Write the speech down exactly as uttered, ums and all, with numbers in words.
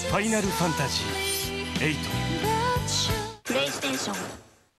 ファイナルファンタジーエイト。 プレイステーション